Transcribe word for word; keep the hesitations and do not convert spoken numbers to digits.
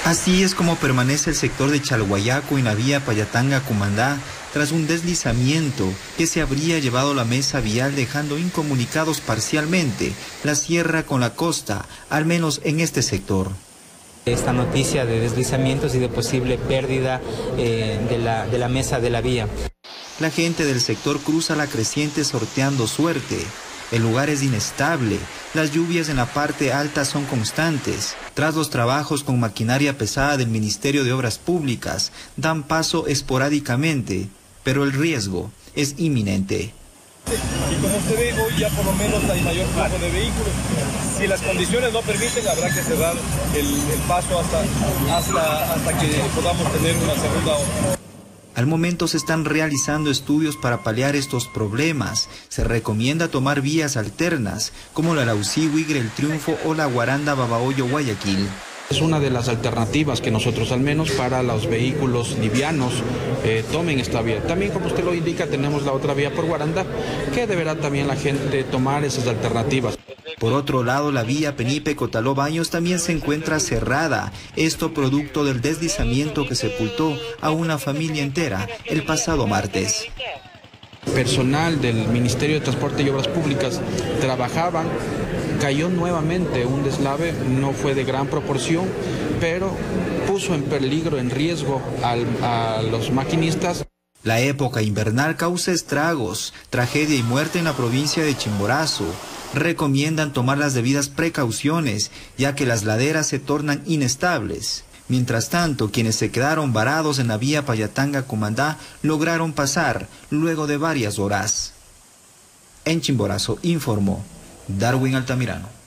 Así es como permanece el sector de Chalhuayaco en la vía Payatanga-Cumandá tras un deslizamiento que se habría llevado la mesa vial dejando incomunicados parcialmente la sierra con la costa, al menos en este sector. Esta noticia de deslizamientos y de posible pérdida eh, de, la, de la mesa de la vía. La gente del sector cruza la creciente sorteando suerte. El lugar es inestable, las lluvias en la parte alta son constantes. Tras los trabajos con maquinaria pesada del Ministerio de Obras Públicas, dan paso esporádicamente, pero el riesgo es inminente. Y como usted ve, hoy ya por lo menos hay mayor flujo de vehículos. Si las condiciones no permiten, habrá que cerrar el, el paso hasta, hasta, hasta que podamos tener una segunda hora. Al momento se están realizando estudios para paliar estos problemas. Se recomienda tomar vías alternas, como la Laucí-Huigre El Triunfo o la Guaranda-Babahoyo-Guayaquil. Es una de las alternativas que nosotros, al menos para los vehículos livianos, eh, tomen esta vía. También, como usted lo indica, tenemos la otra vía por Guaranda, que deberá también la gente tomar esas alternativas. Por otro lado, la vía Penipe-Cotaló-Baños también se encuentra cerrada, esto producto del deslizamiento que sepultó a una familia entera el pasado martes. Personal del Ministerio de Transporte y Obras Públicas trabajaban, cayó nuevamente un deslave, no fue de gran proporción, pero puso en peligro, en riesgo al, a los maquinistas. La época invernal causa estragos, tragedia y muerte en la provincia de Chimborazo. Recomiendan tomar las debidas precauciones, ya que las laderas se tornan inestables. Mientras tanto, quienes se quedaron varados en la vía Payatanga-Cumandá lograron pasar luego de varias horas. En Chimborazo informó Darwin Altamirano.